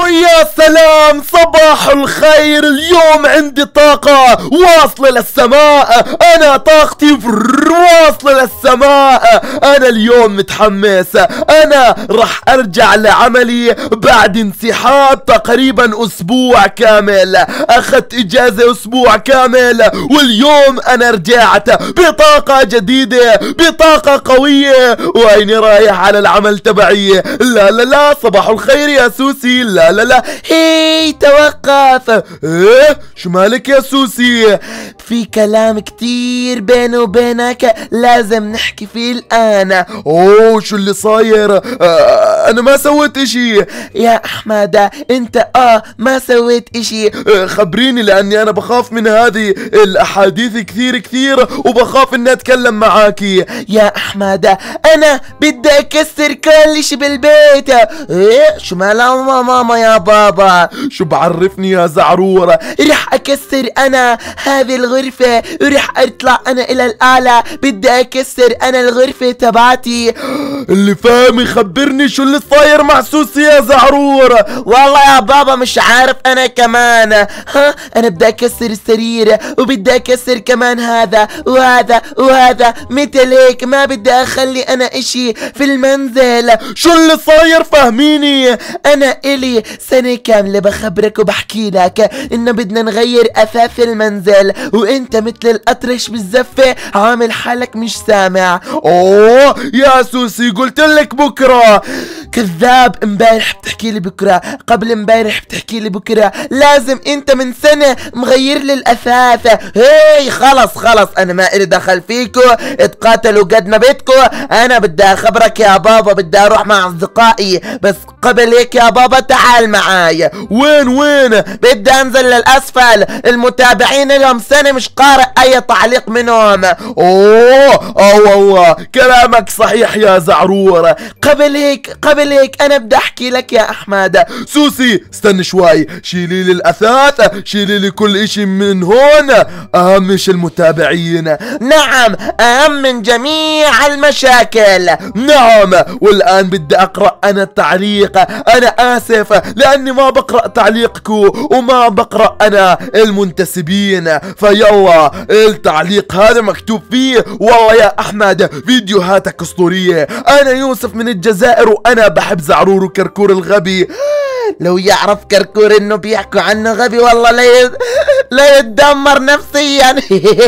يا سلام، صباح الخير. اليوم عندي طاقة واصلة للسماء، أنا طاقتي واصلة للسماء. أنا اليوم متحمس، أنا راح أرجع لعملي بعد انسحاب تقريبا أسبوع كامل. أخذت إجازة أسبوع كامل، واليوم أنا رجعت بطاقة جديدة، بطاقة قوية، وإني رايح على العمل تبعي. لا لا لا، صباح الخير يا سوسي. لا لا لا، هي توقف. ايه شو مالك يا سوسي؟ في كلام كتير بيني وبينك لازم نحكي فيه الآن. اوه شو اللي صاير؟ انا ما سويت اشي يا احمد. انت ما سويت اشي. خبريني، لاني انا بخاف من هذه الاحاديث كثير كثير، وبخاف اني اتكلم معاكي. يا احمد انا بدي اكسر كل شي بالبيت. ايه شو مالها ماما يا بابا؟ شو بعرفني يا زعرورة؟ رح اكسر انا هذه الغرفة، ورح اطلع انا الى الاعلى. بدي اكسر انا الغرفة تبعتي. اللي فاهم يخبرني شو اللي صاير مع سوسي يا زعرورة. والله يا بابا مش عارف انا كمان. انا بدي اكسر السرير، وبدي اكسر كمان هذا وهذا وهذا. مثل هيك ما بدي اخلي انا اشي في المنزل. شو اللي صاير فهميني؟ انا الي سنة كاملة بخبرك وبحكي لك انه بدنا نغير اثاث المنزل، وانت مثل الاطرش بالزفة عامل حالك مش سامع. اوه يا سوسي قلت لك بكرة. كذاب، امبارح بتحكي لي بكرة، قبل امبارح بتحكي لي بكرة. لازم انت من سنة مغير لي الاثاث. هي خلص انا ما الي دخل فيكو، اتقاتلوا قد ما بدكو. انا بدي اخبرك يا بابا، بدي اروح مع اصدقائي، بس قبل هيك يا بابا تعال معاي. وين؟ بدي انزل للاسفل. المتابعين لهم سنة مش قارئ اي تعليق منهم. اوه والله كلامك صحيح يا زعرورة. قبل هيك انا بدي احكي لك يا احمد. سوسي استني شوي، شيلي لي الاثاث، شيلي لي كل اشي من هون. اهم مش المتابعين. نعم، اهم من جميع المشاكل. نعم، والان بدي اقرأ انا التعليق. انا اسف لاني ما بقرأ تعليقكم، وما بقرأ انا المنتسبين. فيلا التعليق هذا مكتوب فيه: والله يا احمد فيديوهاتك اسطورية. انا يوسف من الجزائر، وانا بحب زعرور وكركور الغبي. لو يعرف كركور انه بيحكوا عنه غبي والله لا يتدمر نفسيا.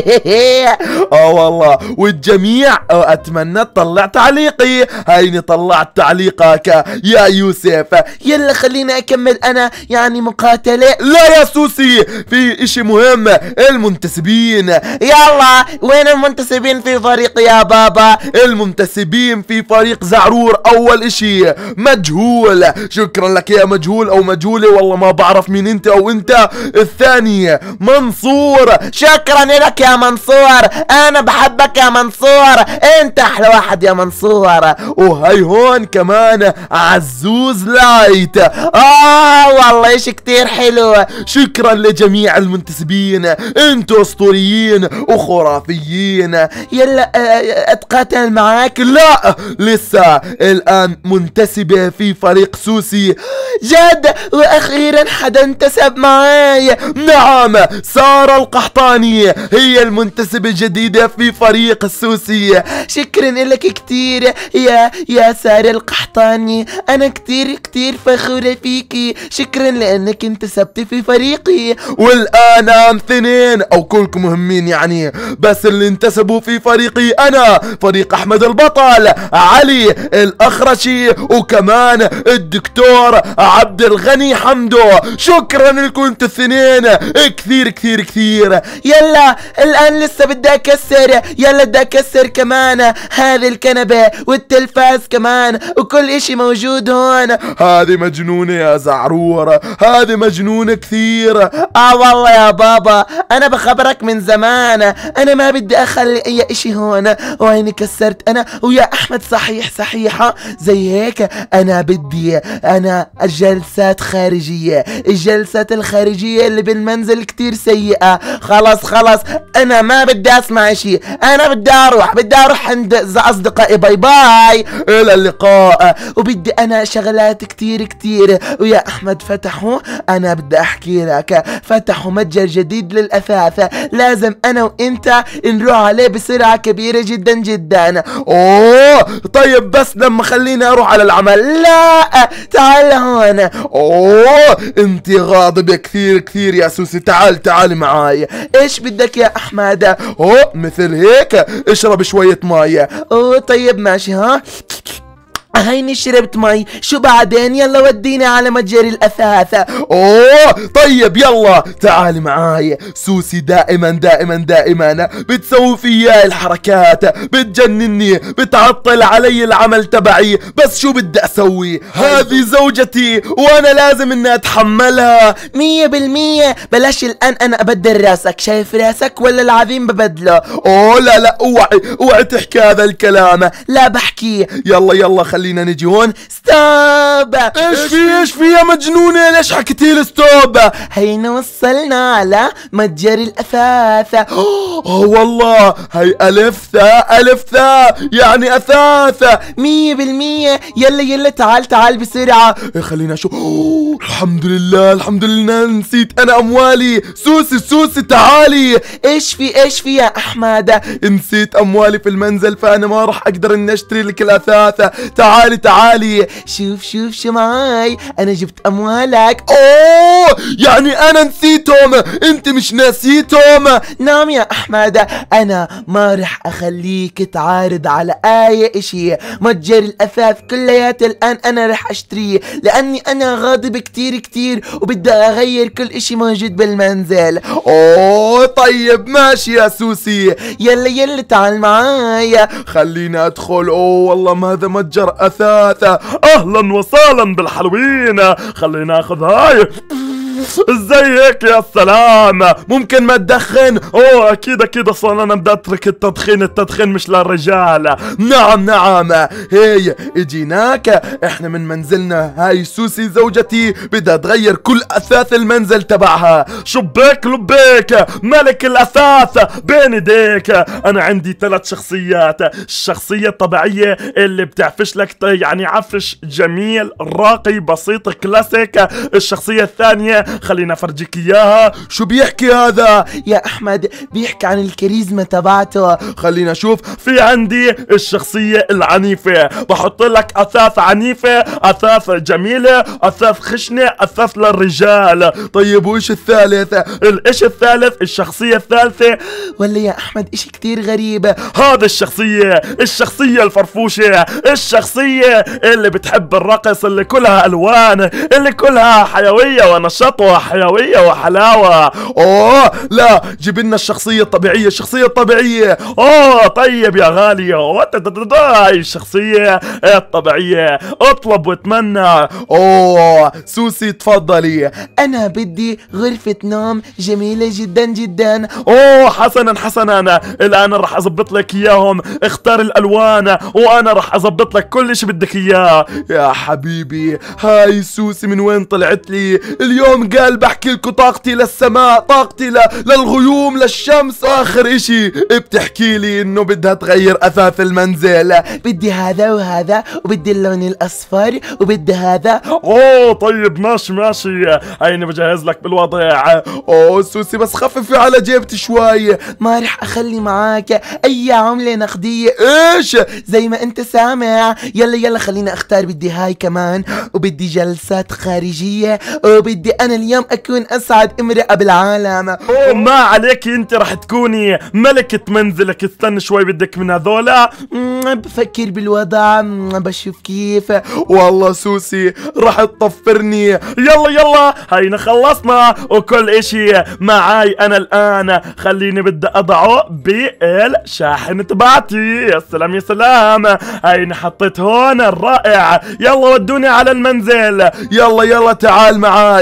والله. والجميع اتمنى تطلع تعليقي. هيني طلعت تعليقك يا يوسف. يلا خليني اكمل انا يعني مقاتلة. لا يا سوسي، في اشي مهم، المنتسبين. يلا وين المنتسبين في فريق يا بابا؟ المنتسبين في فريق زعرور اول اشي مجهول. شكرا لك يا مجهول او مجهولة، والله ما بعرف مين انت او انت. الثاني منصور. شكرا لك يا منصور، انا بحبك يا منصور، انت احلى واحد يا منصور. وهي هون كمان عزوز لايت. والله اشي كتير حلو. شكرا لجميع المنتسبين، انتوا اسطوريين وخرافيين. يلا اتقاتل معاك. لا لسه، الان منتسبة في فريق سوسي. جد؟ واخيرا حدا انتسب معاي. نعم، سارة القحطاني هي المنتسبة الجديدة في فريق السوسي. شكرا لك كتير يا سارة القحطاني، انا كتير فخورة فيكي. شكرا لانك انتسبتي في فريقي. والان اثنين او كلكم مهمين يعني، بس اللي انتسبوا في فريقي انا فريق احمد البطل، علي الاخرشي، وكمان الدكتور عبد الغني حمدو. شكرا لكم انتوا الاثنين كثير. يلا الان لسه بدي اكسر. يلا بدي اكسر كمان هذه الكنبة والتلفاز كمان، وكل اشي موجود هون. هذه مجنونة يا زعرورة، هذه مجنونة كثير. والله يا بابا انا بخبرك من زمان، انا ما بدي اخلي اي اشي هون. وهيني كسرت انا ويا احمد. صحيحة زي هيك. انا بدي الجلسات خارجية، الجلسات الخارجية اللي بالمنزل كتير سيئة. خلاص انا ما بدي اسمع شي، انا بدي اروح عند اصدقائي. باي باي، الى اللقاء. وبدي انا شغلات كتير ويا احمد فتحوا، انا بدي احكي لك، فتحوا متجر جديد للاثاث، لازم انا وانت نروح عليه بسرعة كبيرة جدا. اوه طيب بس لما خليني اروح على العمل. لا تعال هون. اوه انت غاضبة كثير يا سوسي. تعالي معاي. ايش بدك يا احمد؟ اوه مثل هيك، اشرب شوية مية. اوه طيب ماشي. ها هيني شربت مي، شو بعدين؟ يلا وديني على متجر الاثاث. اوه طيب يلا تعالي معاي. سوسي دائما بتسوي فيا الحركات، بتجنني، بتعطل علي العمل تبعي، بس شو بدي اسوي؟ هذه زوجتي وانا لازم اني اتحملها 100%. بلاش الان انا ابدل راسك، شايف راسك ولا العظيم ببدله؟ اوه لا اوعي تحكي هذا الكلام. لا بحكي. يلا خلينا نجي هون. ستوب. ايش في يا مجنونة؟ ليش حكيتيلي ستوب؟ هينا وصلنا على متجر الاثاث. والله هي الف ثاء يعني اثاث 100%. يلا تعال بسرعة. خلينا اشوف. الحمد لله نسيت انا اموالي. سوسي تعالي. ايش في يا احمد؟ نسيت اموالي في المنزل، فانا ما راح اقدر اني اشتري لك الاثاث. تعالي شوف معاي، انا جبت اموالك. اوه يعني انا نسيتهم، انت مش ناسيتهم؟ نعم يا احمد، انا ما رح اخليك تعارض على اي اشي. متجر الاثاث كلياته الان انا رح اشتريه، لاني انا غاضب كتير وبدي اغير كل اشي موجود بالمنزل. اوه طيب ماشي يا سوسي. يلا تعال معايا. خليني ادخل. اوه والله ما هذا متجر اثاث. اهلا وسهلا بالحلوين، خلينا ناخذ هاي. ازيك يا سلام، ممكن ما تدخن؟ اوه اكيد اصلا انا بدي اترك التدخين مش للرجال. نعم هي اجيناك احنا من منزلنا. هاي سوسي زوجتي بدها تغير كل اثاث المنزل تبعها. شبيك لبيك ملك الاثاث بين ايديك. انا عندي 3 شخصيات. الشخصية الطبيعية اللي بتعفش لك يعني عفش جميل راقي بسيط كلاسيك. الشخصية الثانية خلينا افرجيك اياها. شو بيحكي هذا يا احمد؟ بيحكي عن الكاريزما تبعته. خلينا اشوف. في عندي الشخصية العنيفة، بحط لك اثاث عنيفة، اثاث جميلة، اثاث خشنة، اثاث للرجال. طيب وايش الثالث؟ ايش الثالث؟ الشخصية الثالثة ولا يا احمد اشي كتير غريب. هذا الشخصية الفرفوشة، الشخصية اللي بتحب الرقص، اللي كلها الوان، اللي كلها حيوية ونشاط وحيوية وحلاوة. اوه لا جيب لنا الشخصية الطبيعية. اوه طيب يا غالية، هاي الشخصية الطبيعية، اطلب واتمنى. اوه سوسي تفضلي. انا بدي غرفة نوم جميلة جدا. اوه حسنا الان راح اظبط لك اياهم. اختار الالوان وانا راح اظبط لك كل شي بدك اياه. يا حبيبي هاي سوسي من وين طلعت لي اليوم؟ قال بحكي لكم طاقتي للسماء، طاقتي للغيوم، للشمس. اخر اشي بتحكي لي انه بدها تغير اثاث المنزل. بدي هذا وهذا، وبدي اللون الاصفر، وبدي هذا. اوه طيب ماشي هيني بجهز لك بالوضع. اوه سوسي بس خففي على جيبتي شوي. ما رح اخلي معاك اي عملة نقدية. ايش؟ زي ما انت سامع. يلا خلينا اختار. بدي هاي كمان، وبدي جلسات خارجية، وبدي انا اليوم اكون اسعد امرأة بالعالم. ما عليك، انت رح تكوني ملكة منزلك. استنى شوي، بدك من هذولا؟ بفكر بالوضع، بشوف كيف. والله سوسي رح تطفرني. يلا هينا خلصنا وكل اشي معاي انا الان. خليني بدي اضعه بالشاحن تبعتي. يا سلام هينا حطيت هون الرائع. يلا ودوني على المنزل. يلا تعال معاي.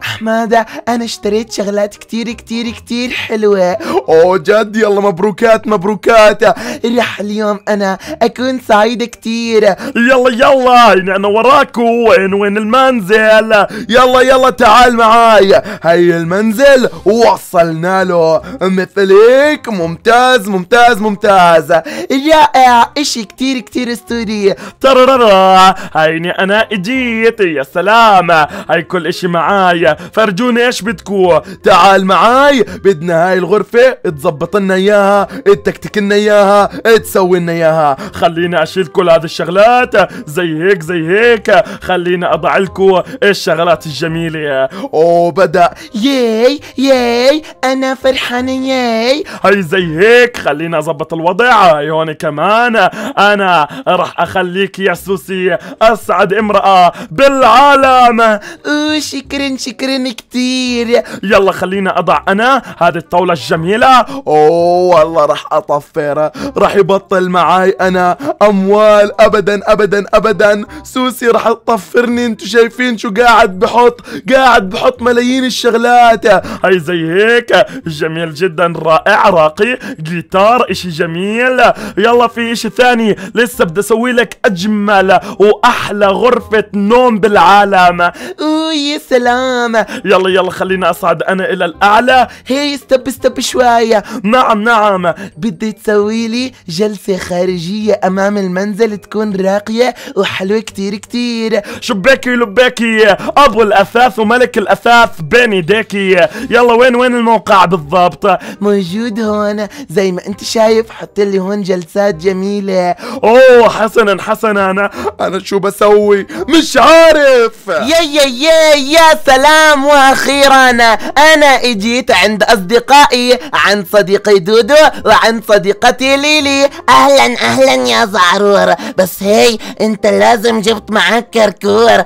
حمادة انا اشتريت شغلات كتير كتير كتير حلوة. اوه جد؟ يلا مبروكات مبروكات. رح اليوم انا اكون سعيدة كتير. يلا يلا انا وراكو. وين المنزل؟ يلا تعال معاي. هاي المنزل وصلنا له مثل هيك. ممتاز ممتاز ممتاز. رائع، اشي كتير كتير اسطوري. ترررا هيني انا اجيت. يا سلام، هاي كل اشي معايا. فرجوني ايش بدكو. تعال معاي. بدنا هاي الغرفة تظبط لنا اياها، تكتك لنا اياها، تسوي لنا اياها. خليني اشيل كل هذه الشغلات زي هيك زي هيك. خليني اضع لكم الشغلات الجميلة. اوه بدأ. ياي ياي انا فرحانة ياي. هاي زي هيك. خليني اضبط الوضع. هاي هون كمان. انا راح اخليك يا سوسي اسعد امرأة بالعالم. شكرا شكرا كتير. يلا خليني اضع انا هذه الطاولة الجميلة. اوه والله راح اطفر. راح يبطل معاي انا اموال ابدا ابدا ابدا. سوسي راح تطفرني. انتو شايفين شو قاعد بحط ملايين الشغلات. هاي زي هيك. جميل جدا، رائع، راقي. جيتار اشي جميل. يلا في اشي ثاني لسه بدي اسوي لك اجمل واحلى غرفة نوم بالعالم. يا سلام. يلا خلينا اصعد انا الى الاعلى. هي استب شوية. نعم. بدي تسوي لي جلسة خارجية امام المنزل تكون راقية وحلوة كتير كتير. شباكي لباكي، ابو الاثاث وملك الاثاث بين يديكي. يلا وين الموقع بالضبط؟ موجود هون زي ما انت شايف. حط لي هون جلسات جميلة. اوه حسنا. انا شو بسوي مش عارف. يا سلام. واخيرا انا اجيت عند اصدقائي، عند صديقي دودو وعند صديقتي ليلي. اهلا يا زعرور. بس هي انت لازم جبت معك كركور.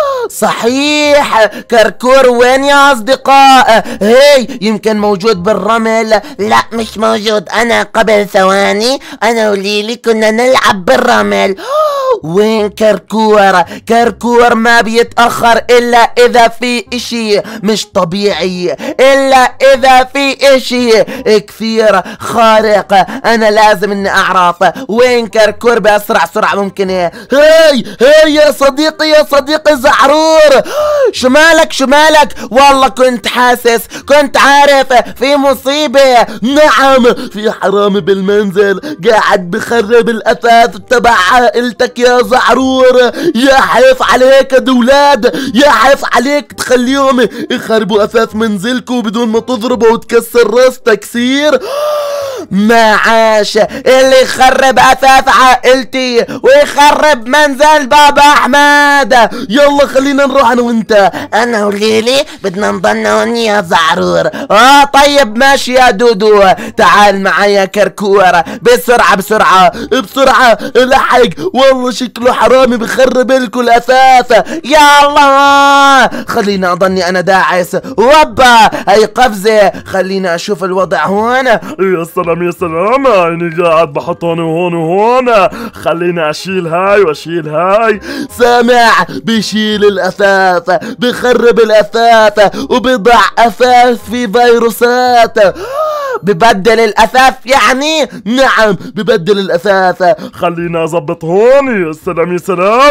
صحيح، كركور وين يا اصدقاء؟ هي يمكن موجود بالرمل. لا مش موجود. انا قبل ثواني انا وليلي كنا نلعب بالرمل. وين كركور؟ كركور ما بيتأخر الا اذا في اشي مش طبيعي، الا اذا في اشي كثير خارق. انا لازم اني اعرف وين كركور باسرع سرعة ممكن. هي يا صديقي زعرور. شو مالك؟ والله كنت عارف في مصيبة. نعم، في حرامي بالمنزل قاعد بخرب الاثاث تبع عائلتك يا زعرور. يا حيف عليك يا دولاد، يا حيف عليك تخليهم يخربوا اثاث منزلكم بدون ما تضربوا وتكسر راس تكسير. ما عاش اللي يخرب اثاث عائلتي ويخرب منزل بابا احمد. يلا خلينا نروح انا وانت. انا وليلي بدنا نضل هون يا زعرور. طيب ماشي يا دودو. تعال معايا كركور. بسرعة الحق. والله شكله حرامي بخرب لكم الاثاث. يا الله خلينا اضلني انا داعس. وبا هي قفزة. خلينا اشوف الوضع هون. يا سلام. اني قاعد بحط هون وهون. خليني اشيل هاي واشيل هاي. سامع؟ بيشيل الاثاث، بخرب الاثاث وبضع اثاث في فيروسات. ببدل الاثاث يعني؟ نعم ببدل الاثاث. خلينا اظبط هون. يا سلام.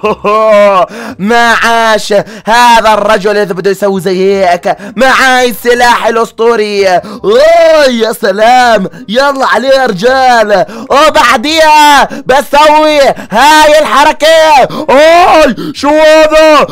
ما عاش هذا الرجل اذا بده يسوي زي هيك. معاي السلاح الاسطوري. يا سلام. يلا عليه يا رجال. وبعديها بسوي هاي الحركة. شو هذا؟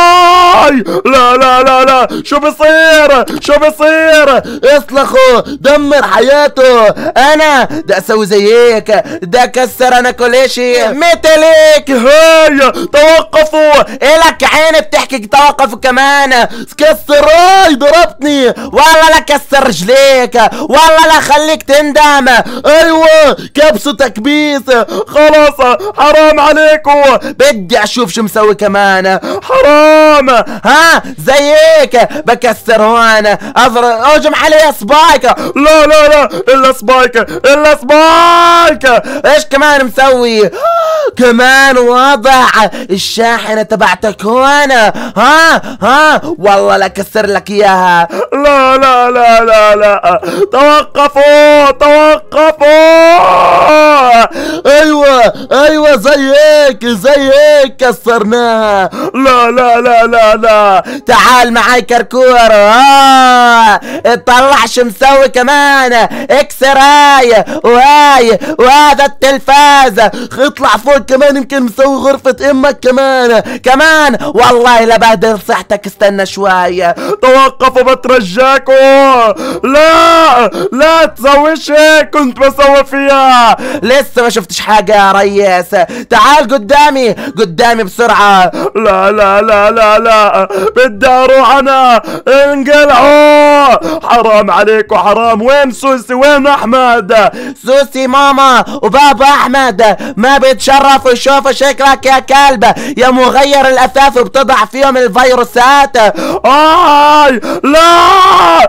لا شو بصير؟ اصلخوا دمر حياته. انا دا اسوي زي هيك، دا اكسر انا كل اشي مثلك. هاي توقفوا. الك عين بتحكي توقفوا كمان. كسر. ضربتني. والله لا كسر رجليك، والله لا خليك تندم. ايوه كبسوا تكبيس. خلاص حرام عليكم. بدي اشوف شو مسوي كمان. حرام. زي هيك بكسر هون. اهجم علي سبايك. لا لا لا، الا سبايك الا سبايك. ايش كمان مسوي؟ كمان واضح الشاحنة تبعتك هنا. ها والله لكسر لك اياها. لا لا لا لا لا، توقفوا توقفوا. ايوه زي هيك كسرناها. لا لا لا لا لا، تعال معاي كركور. اطلع شو مسوي كمان. اكسر هاي وهاي وهذا التلفاز. اطلع فوق كمان، يمكن مسوي غرفة امك كمان والله لبهدل صحتك. استنى شوي. توقفوا بترجاكوا. لا لا تسويش هيك، كنت بسوي فيها. لسه ما شفتش حاجة يا ريس. تعال قدامي بسرعة. لا لا لا لا لا، بدي اروح انا. انقلعوا، حرام عليكم حرام. وين سوسي وين احمد؟ سوسي ماما وبابا احمد ما بيتشرفوا يشوفوا شكلك يا كلب يا مغير الاثاث وبتضع فيهم الفيروسات. آي لا،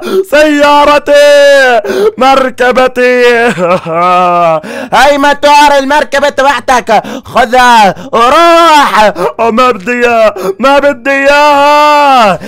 سيارتي مركبتي. هاي ماتور المركبة تبعتك، خذها وروح. ما بدي اياها.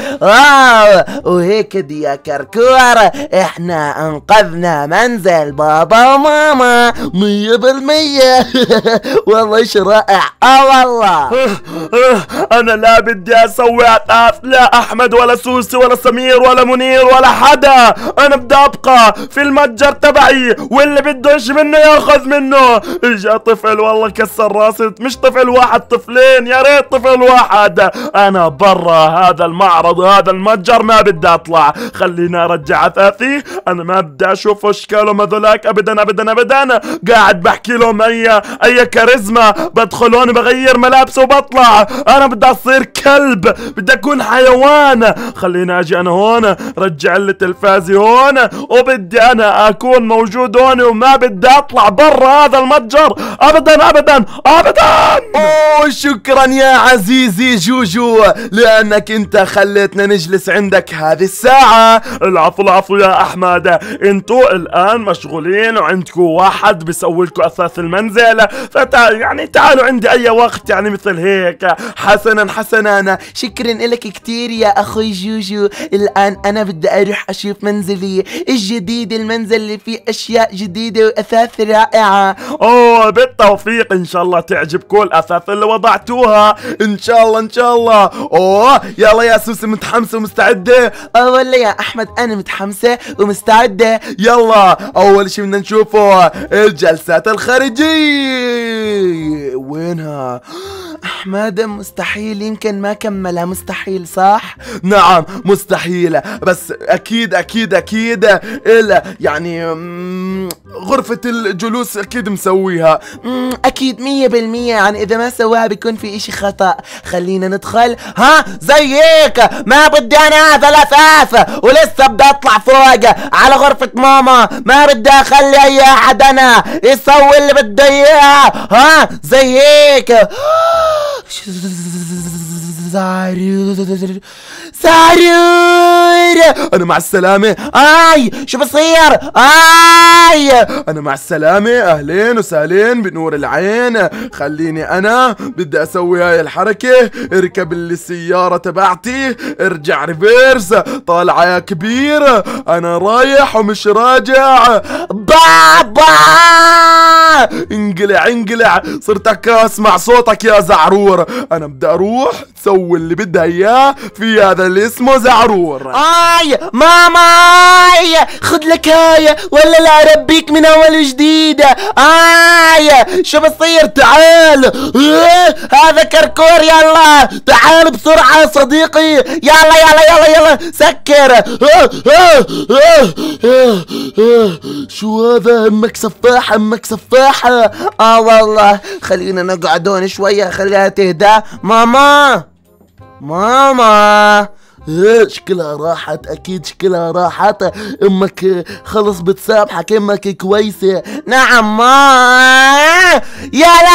وهيك دي يا كركور احنا انقذنا منزل بابا وماما 100%. والله ايش رائع. والله. انا لا بدي اسوي اثاث، لا احمد ولا سوسي ولا سمير ولا منير ولا حدا. انا بدي ابقى في المتجر تبعي، واللي بده ايش منه ياخذ منه. اجا طفل والله كسر راسي، مش طفل واحد، طفلين، يا ريت طفل واحد. انا برا هذا المعرض هذا المتجر، ما بدي اطلع. خليني ارجع اثاثي. انا ما بدي اشوف اشكالهم هذولاك ابدا ابدا ابدا. قاعد بحكي لهم اي كاريزما، بدخلون بغير ملابسه وبطلع. انا بدي اصير كلب، بدي اكون حيوان. خليني اجي انا هون، رجع لي تلفازي هون، وبدي انا اكون موجود هون، وما بدي اطلع برا هذا المتجر ابدا ابدا ابدا. اوه شكرا يا عزيزي جوجو، لانك انت خليتنا نجلس عندك هذه الساعة. العفو العفو يا احمد. انتوا الان مشغولين وعندكم واحد بيسوي لكم اثاث المنزل، يعني تعالوا عندي اي وقت يعني مثل هيك. حسنا شكرا لك كتير يا اخوي جوجو. الان انا بدي اروح اشوف منزلي الجديد، المنزل اللي فيه اشياء جديدة واثاث رائعة. اوه بالتوفيق، ان شاء الله تعجبكم الاثاث اللي وضعتوها. ان شاء الله. اوه يلا يا سوسي، متحمسة ومستعدة؟ والله يا احمد انا متحمسة ومستعدة. يلا اول شي بدنا نشوفه الجلسات الخارجية. وينها؟ احمد مستحيل، يمكن ما كملها. مستحيل صح؟ نعم مستحيل، بس اكيد إلا يعني غرفة الجلوس اكيد مسويها. اكيد 100%. يعني اذا ما سواها بيكون في اشي خطأ. خلينا ندخل. زي هيك ما بدي انا هذا الاثاث، ولسه بدي اطلع فوق على غرفة ماما. ما بدي اخلي اي احد انا يسوي اللي بدي اياه. زي هيك. سارور انا مع السلامة. شو بصير؟ انا مع السلامة، اهلين وسهلين بنور العين. خليني انا بدي اسوي هاي الحركة. اركب السيارة تبعتي، ارجع ريفيرس، طالعة يا كبير، انا رايح ومش راجع. بابا انقلع، صرت اسمع صوتك يا زعرور. انا بدي اروح تسوي اللي بدها اياه في هذا اللي اسمه زعرور. ماما خذ لك هاي ولا لا ربيك من اول وجديد. شو بصير؟ تعال هذا كركور، يلا تعال بسرعة صديقي. يلا سكر. شو هذا؟ امك سفاحة. والله خلينا نقعد هون شوية خليها تهدى. ماما شكلها راحت، اكيد شكلها راحت. امك خلص بتسامحك، امك كويسة. نعم ما. يا